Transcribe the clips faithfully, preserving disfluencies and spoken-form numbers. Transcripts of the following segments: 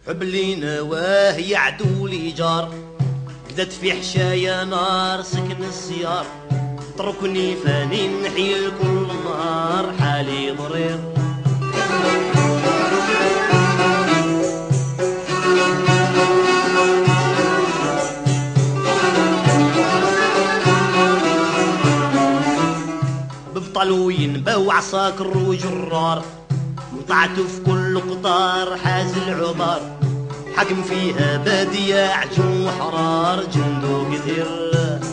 حبلي نواه يعدو لي جار، قدت في حشايا نار سكن السيار، اتركني فاني نحيل كل نهار حالي ضرير. ببطلو ينبو عساكر وجرار، وطعتو في كل قطار حاز العبار، حكم فيها بادية عجم وحرار جندو كثير.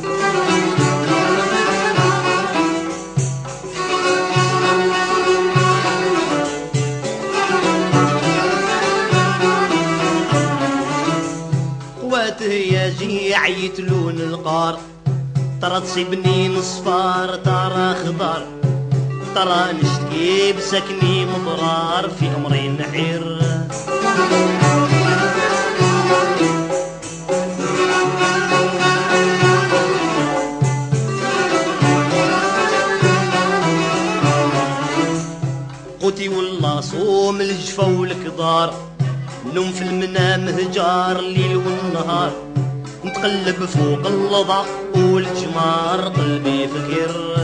قواته يجيع يتلون القار، ترى تصيبني نصفار ترى خضار، ترى نشتكي بسكني مضرار في امري نحير. قوتي والله صوم الجفا والكدار، نوم في المنام هجار الليل والنهار، نتقلب فوق اللظى والجمار قلبي فكر.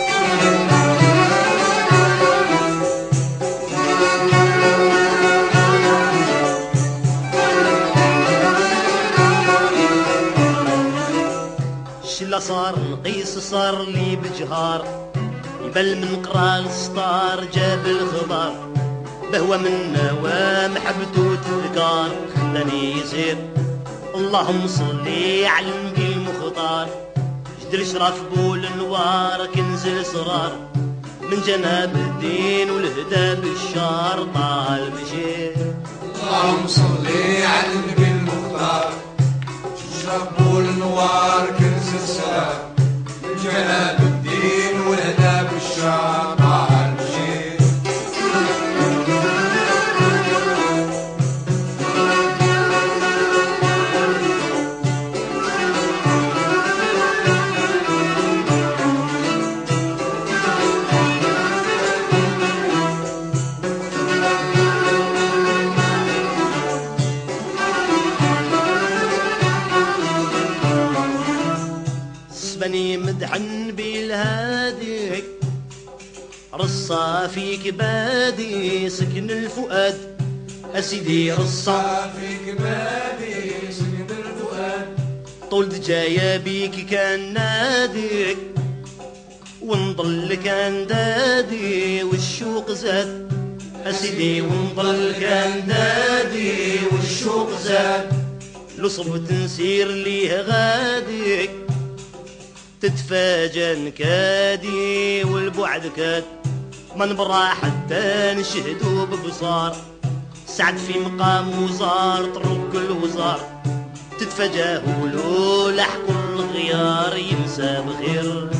الشلا صار نقيس صار لي بجهار، يبل من قرا السطار جاب الخبار، بهوى من نوى محبته تذكار خلاني يسير. اللهم صلي على النبي المختار، جدر شرف بول النوار كنز الاسرار، من جناب الدين والهدى بالشار طال بشير. اللهم صلي على النبي المختار، شرف بول النوار كنز الاسرار، من جناب الدين والهدى بالشار طال بشير. بني مدحن بالهادي، رصا فيك بادي سكن الفؤاد، أسيدي رصا فيك بادي سكن الفؤاد، طولد جاية بيك كان نادي، ونضل كان دادي والشوق زاد، أسيدي ونضل كان دادي والشوق زاد، لصبت نسير ليه غادي، تتفاجأ نكادي والبعد كاد، ما نبرا حتى نشهدو ببصار، سعد في مقام وزار طرق الوزار، تتفاجأ ولو لحق الغيار ينسى بخير.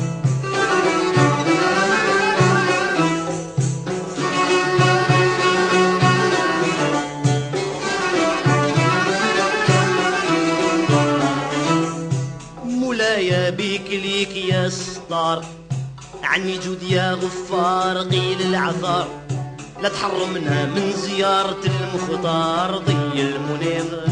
مولاي بيك ليك يا ستار، عني جود يا غفار قيل العثار، لا تحرمنا من زيارة المختار ضي المنير.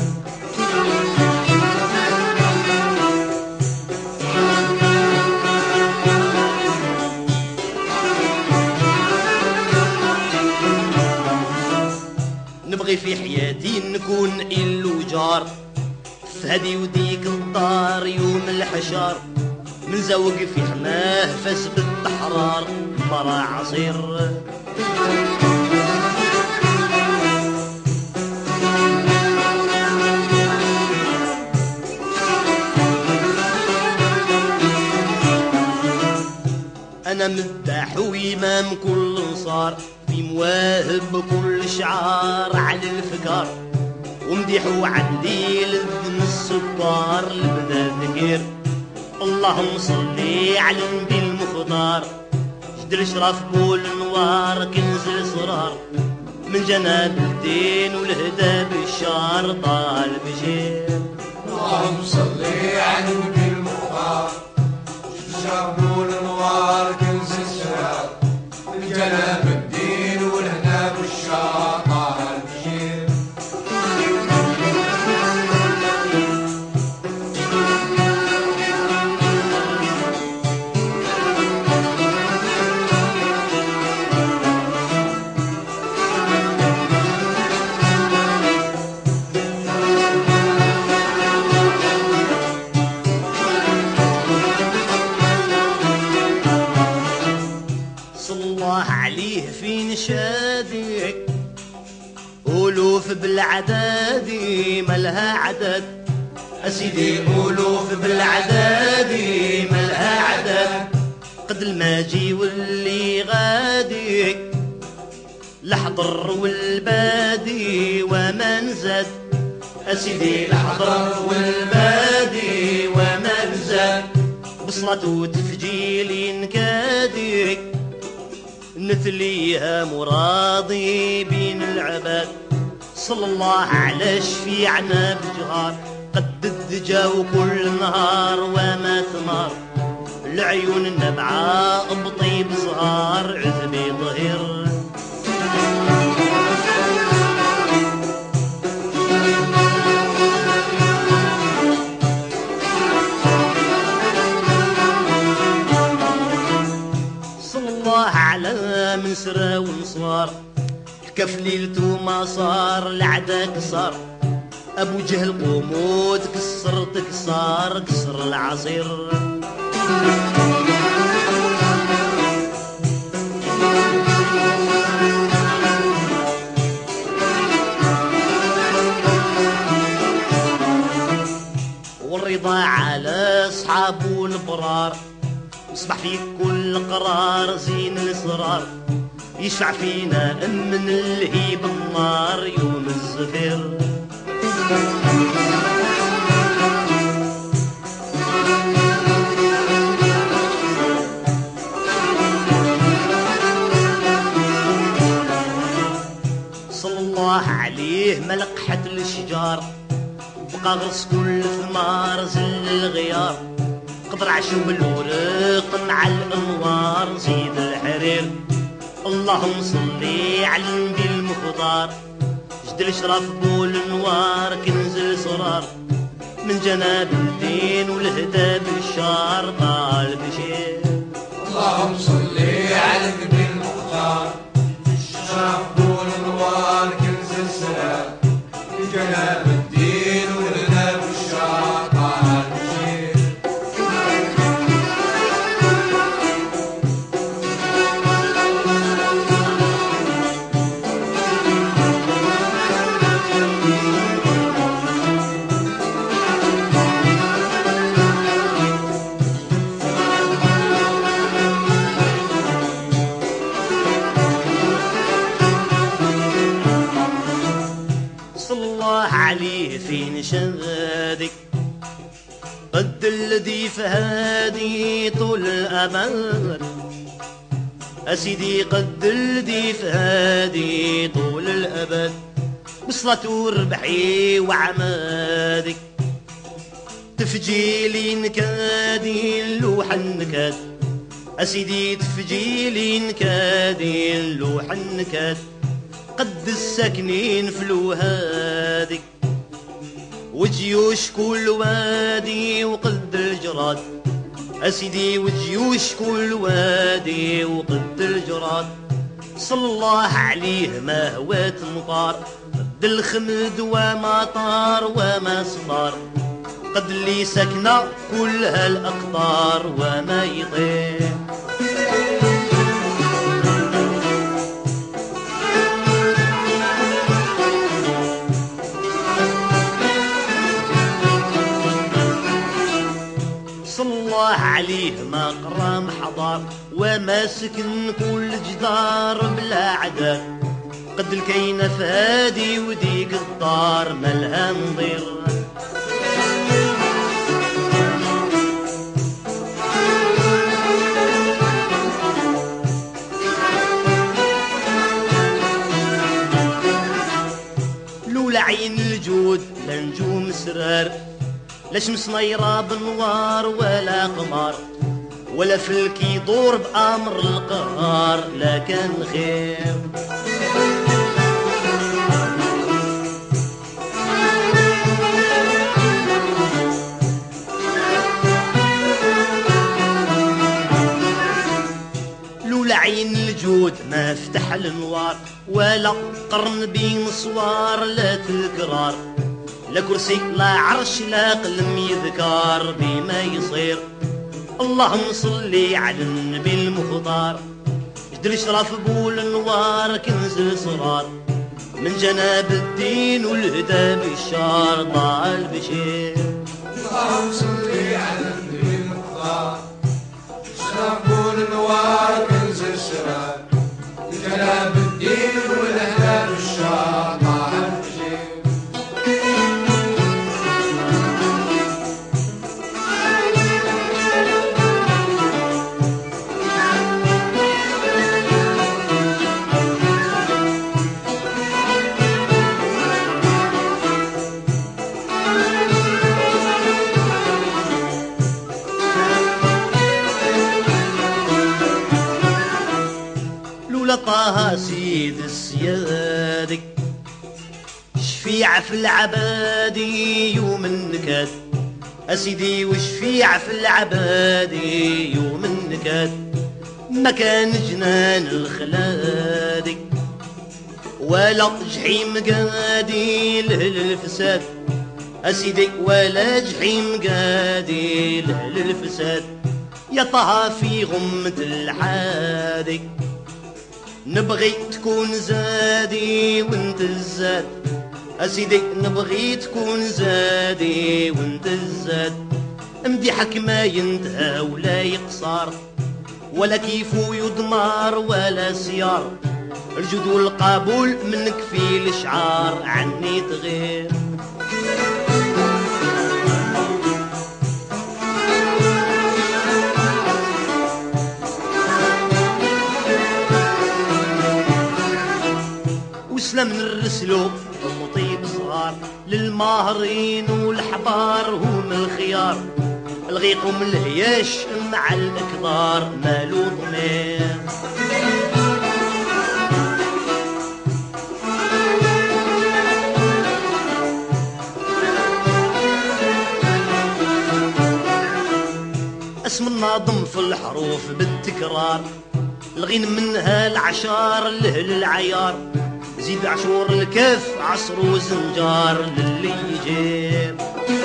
نبغي في حياتي نكون إلو جار، فهدي وديك الدار يوم الحشار، من زوق في حماه فاس بالتحرار مرا عصير. انا مداح وامام كل نصار، في مواهب بكل شعار على الفكار، ومديحو عندي للذن السكر لبدا ذكير. اللهم صلي على النبي المختار، جدر شرف بول النوار كنز الاسرار، من جناب الدين والهدى بالشار طال بشير. اللهم صلي على النبي المختار، شرف بول النوار كنز الاسرار، من جناب الدين والهدى بالشار طال بشير. عليه في نشادي ألوف بالعداد ملها عدد أسيدي ألوف بالعداد ملها عدد قد الماجي واللي غادي الحضر والبادي وما نزاد أسيدي الحضر والبادي وما نزاد بصلة وتفجيل نكادي نثليها مراضي بين العباد صلى الله على شفيعنا بجهار قد الدجا وكل نهار وما ثمار العيون النبعة بطيب صغار عذبي ظهير صلى الله على منسرة ونصوار حكى في ليلته ما صار العدا صار ابو جهل قومود كسر تكسار كسر العصير والرضا على اصحابه البرار يصبح في كل قرار زين الاسرار يشفع فينا من الهيب النار يوم الزفير صلى الله عليه ملقحة الشجار بقى غرس كل ثمار زل الغيار قدر عشو بالورق مع الانوار زيد الحرير اللهم صلي على النبي المختار جد الاشراف بول النوار كنز الاسرار من جناب الدين والهدى بالشار قال بشير اللهم صلي على النبي المختار الشرف بول النوار كنز السلام من جناب الدين والهدى بالشار قال بشير عليه في نشادك قد الذي فهادي طول الأمل أسيدي قد الذي فهادي طول الأبد بصلة وربحي وعمادك تفجيلي نكادي اللوح النكاد أسيدي تفجيلي نكادي اللوح النكاد قد الساكنين في الوهادي وجيوش كل وادي وقد الجراد أسيدي وجيوش كل وادي وقد الجراد صلى الله عليه ما هوات مطار قد الخمد وما طار وما صفار قد اللي سكنة كل هالأقطار وما يطير صلى الله عليه ما قرام حضار وما سكن كل جدار بلا عذاب قد الكينة فادي وديك الدار ملها نضير لولا عين الجود لنجوم سرار لا شمس نيرة بنوار ولا قمر ولا فلك يدور بأمر القهار لا كان خير لولا عين الجود ما فتح النوار ولا قرن بين صوار لا تكرار لا كرسي لا عرش لا قلم يذكر بما يصير اللهم صلي على النبي المختار جد درش رف بول النوار كنز الصرار من جناب الدين والهدى بالشار ضاع البشير. اللهم صلي على النبي المختار شربوا النوار كنز الشرار من جناب الدين والهدى بالشار ضاع البشير. طه سيد السيادك شفيع في العبادي يوم النكات أسيدي وشفيع في العبادي يوم النكات ما كان جنان الخلادك ولا جحيم قادي للفساد أسيدي ولا جحيم قادي للفساد يا طه في غمة الحادك نبغي تكون زادي وانت الزاد أسيدي نبغي تكون زادي وانت الزاد مديحك ما ينتهى ولا يقصر ولا كيفو يضمر ولا سيار الجود والقبول منك في الاشعار عني تغير. وسلم نرسلو المطيب صغار للماهرين والحبار هم الخيار الغيق من الهياش مع الأكبار مالو ضمير. اسم الناظم في الحروف بالتكرار الغين منها العشار لهل العيار زيد عشور الكف عصر وزنجار للي يجيب.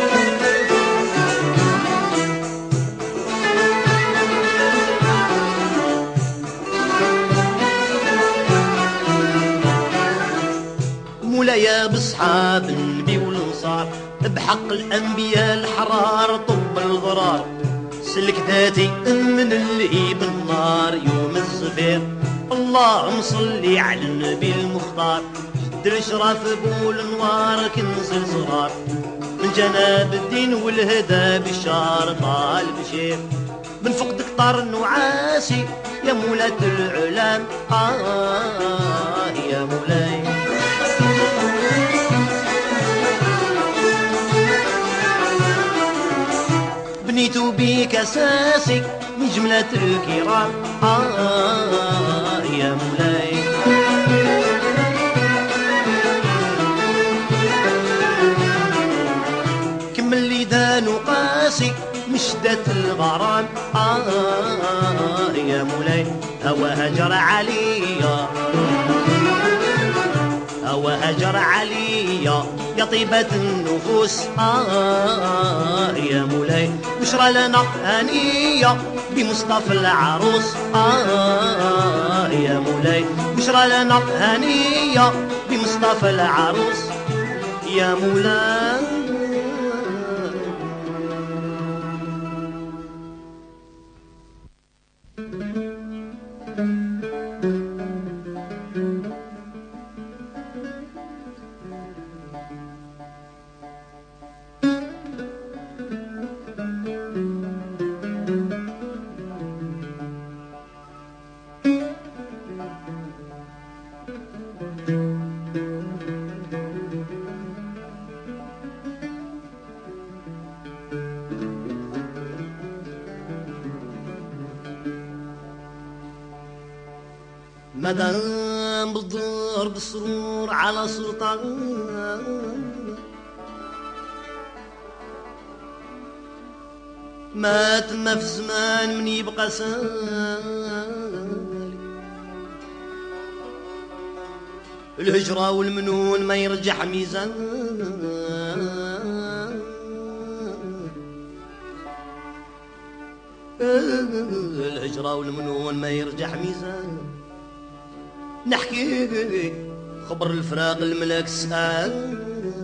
مولايا بصحاب النبي والانصار بحق الانبياء الحرار طب الغرار سلك ذاتي من اللهيب النار يوم الزفير. اللهم صلي على النبي المختار در شرف بول انوار كنز الصغار من جناب الدين والهدى بالشار طال بشير. من فقدك طار النعاسي يا مولاة العلام آه يا مولاي. بنيت بيك اساسي من جملة الكرام آه يا مولاي. كمل لي دان وقاسي من شدة الغرام آه يا مولاي. هوى هجر عليا هوى هجر عليا يا طيبة النفوس آه يا مولاي. بشرى لنا هنية بمصطفى العروس آه يا مولاي. بشرى لنا هنية بمصطفى العروس يا مولاي. مدام بالدور بالسرور على سلطان مات ما في زمان من يبقى سالي الهجرة والمنون ما يرجع ميزان الهجرة والمنون ما يرجع ميزان نحكي خبر الفراق الملك سأل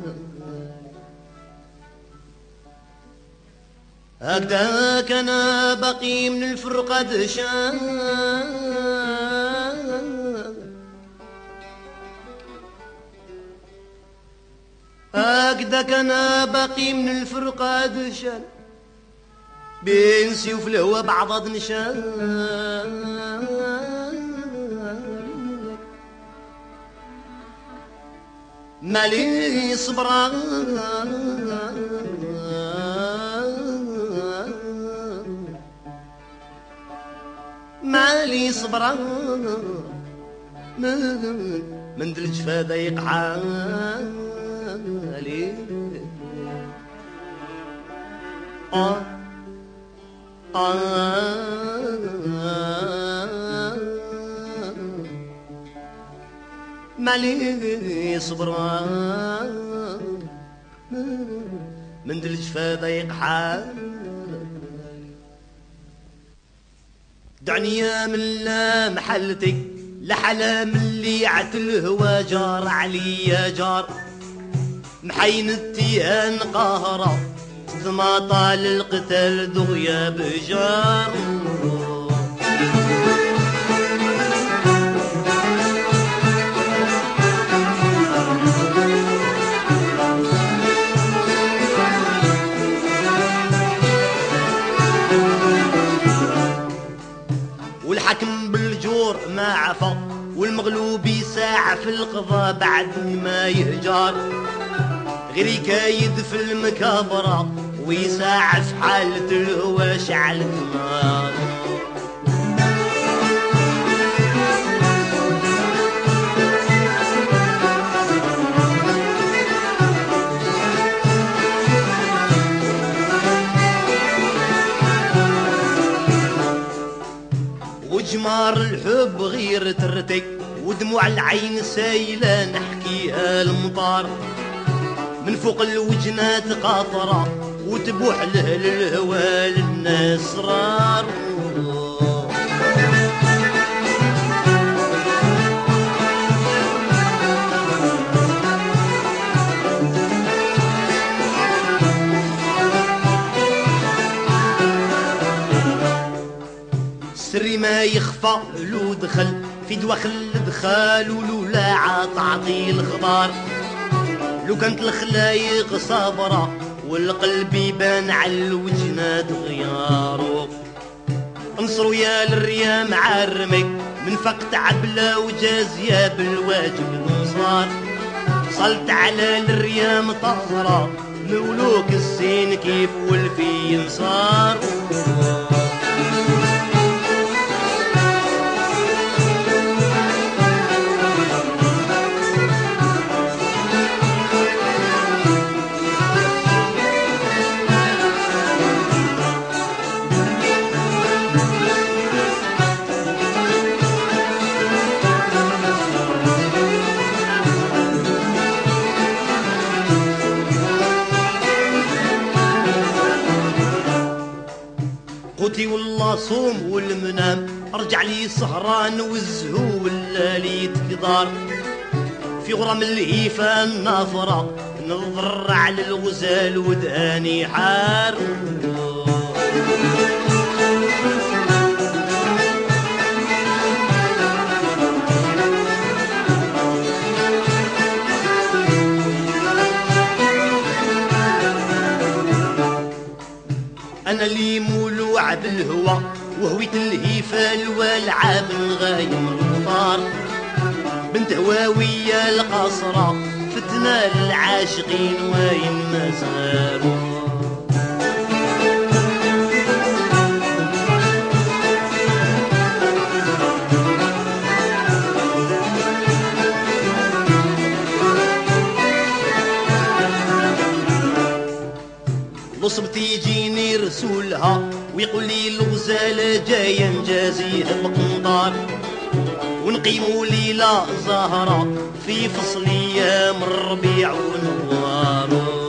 هكذا كان باقي من الفرقة دشان هكذا كان باقي من الفرقة دشان بين سيوف الهوى بعض نشان مالي صبران مالي صبران من ذا الجفا ضيق حالي آه آه مالي صبران من ذا الجفا ضيق حالي دعني يا من لا محلتك لحلام اللي عتلهوى جار علي يا جار محينتي انقهرة ثم طال القتل دغيا بجار والحكم بالجور ما عفا والمغلوب يساع في القضاء بعد ما يهجر غير يكايد في المكابرة ويساع في حالة الهوى شعل النار وجمار الحب غير ترتك ودموع العين سايلة نحكيها المطار من فوق الوجنات قاطرة وتبوح له للهوى للناس رار سري ما يخفى لو دخل في دواخل دخال ولولا عطعطي الخبار لو كانت الخلايق صابرة والقلب يبان على الوجنات غيارو انصروا يا للريا مع الرمك من فقت عبلة وجازية بالواجب نصار صلت على الريا مطهرة مولوك السين كيف والفي نصار قوتي والله صوم والمنام ارجع لي سهران والزهو والليالي تقدار في غرام الهيفا النافرة نظر على الغزال وداني حار انا اللي مولوع بالهوى وهويت الهيفال والعاب الغايم المطار بنت هواوية القصرة فتنة للعاشقين وين ما صغاروا صبتي يجيني رسولها ويقول لي الغزالة جاية نجازيها بقنطار ونقيموا ليلة زهرة في فصل ايام الربيع ونوارو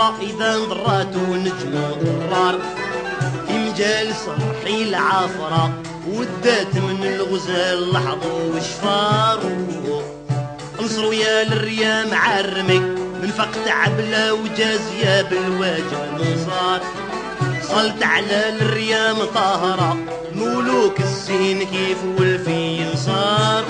الصفا إذا ضرات ونجم ضرار في مجال صرحي العافرة ودات من الغزال لحظو وشفار انصروا يا للريام عرمي من فقت عبلة وجازية بالواجب منصار صلت على الريام طاهرة مولوك السين كيف والفي صار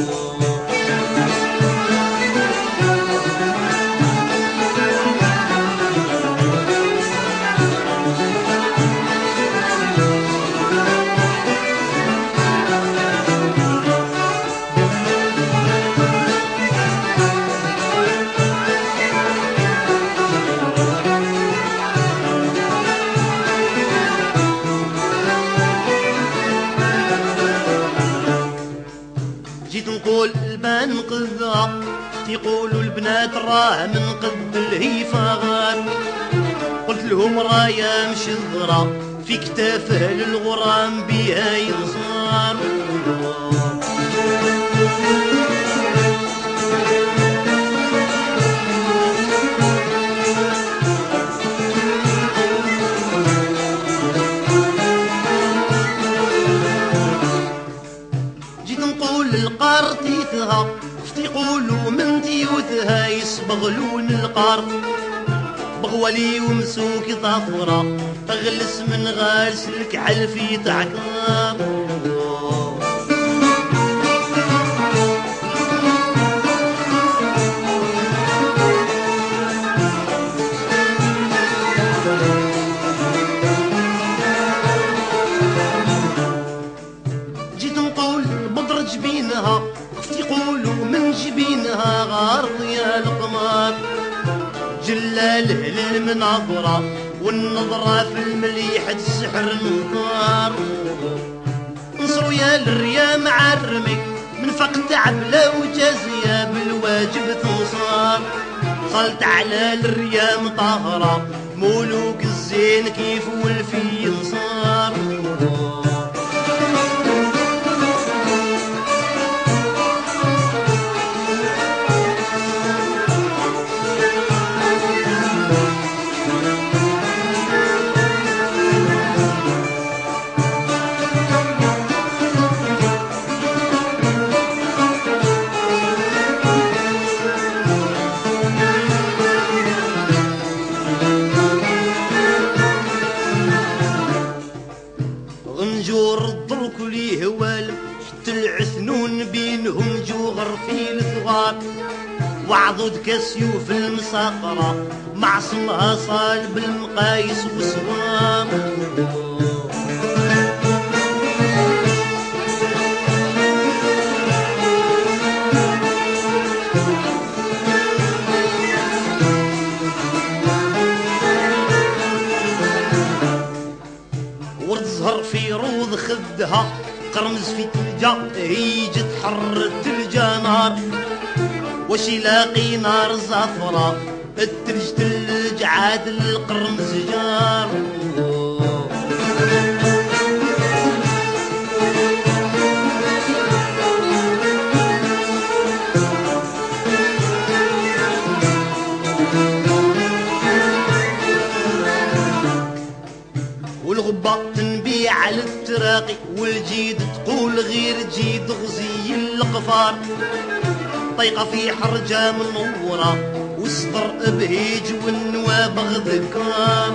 جيت نقول البان قذا يقولوا البنات راه من قد الهيفا غار قلت لهم رايا مش الضرا في كتافه للغرام بيها ينصار القار تيتها يقولوا من ديوتها يصبغ لون القار بغولي ومسوك ظفرة تغلس من غالس الكحل في تعكار جيت نقول بضر جبينها يقولوا من جبينها غارض يا القمر جلال المنظرة والنظرة في المليحة السحر نظار انصروا يا الريام عرمي من فقت عبلة وجازية بالواجب تنصار صلت على الريام طاهرة مولوك الزين كيف والفي ينصار نجور الضرك لي هوال حتى العثنون بينهم جوغر في الثغار وعضد كسيوف المساقرة معصمها صالب المقايس وسوار ورد زهر في روض خدها قرمز في تلجا هيج تحر التلجا نار واش يلاقي نار زفرة التلج تلج عاد القرمز جار والغبة تنبيع على التراقي والجيد تقول غير جيد غزي القفار طيقة في حرجة منورة والصدر بهيج والنواب غذكار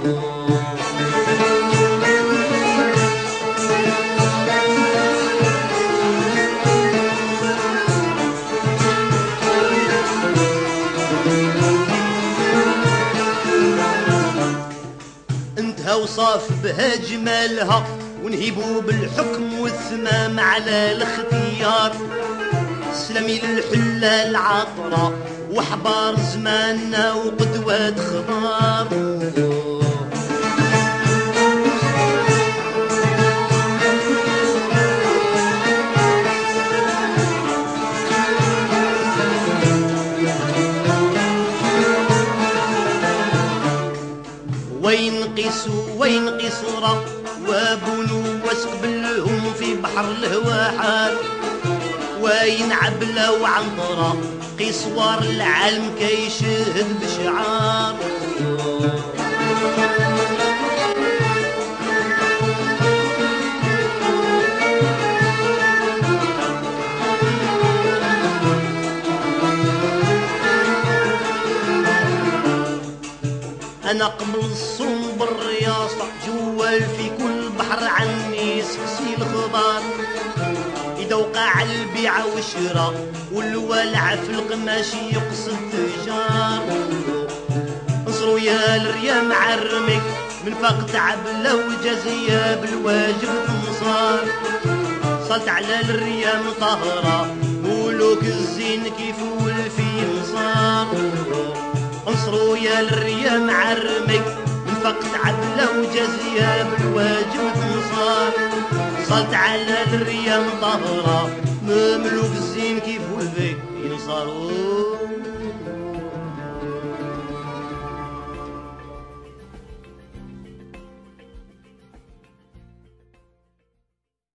انتهى وصاف بها جمالها ونهيبوا بالحكم والثمام على الاختيار سلمي للحلة العطرة وحبار زماننا وقدوة خضار وين قيسوا وين قصرة وابنوا واسقبلهم في بحر الهوى حال وين عبلة وعنطرة قصوار العالم كيشهد بشعار انا قبل الصوم بالرياضة جوال في كل بحر عني سقسي الخضار. اذا وقع البيع والشراء والولع في القماش يقصد تجار. انصروا يا الريا مع الرميك من فوق تعب لو جزية بالواجب تنصار. صلت على الريا مطهرة ولوك الزين كيف والفي نصار. انصروا يا الريا مع الرميك من فوق تعب لو جزية بالواجب تنصار. صلت على الريا مطهرة مملوك الزين كيف والفي ينصار.